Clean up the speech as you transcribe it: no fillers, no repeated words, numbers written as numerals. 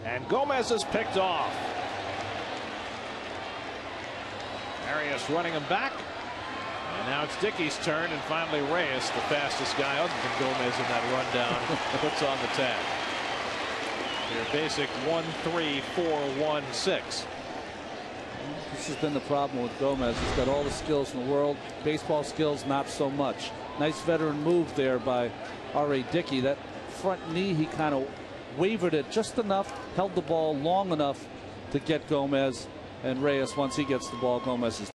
And Gomez is picked off. Arias running him back. And now it's Dickey's turn, and finally Reyes, the fastest guy other than Gomez in that rundown, puts on the tag. Your basic 1-3-4-1-6. This has been the problem with Gomez. He's got all the skills in the world. Baseball skills, not so much. Nice veteran move there by R.A. Dickey. That front knee, he kind of wavered it just enough, held the ball long enough to get Gomez. And Reyes, once he gets the ball, Gomez is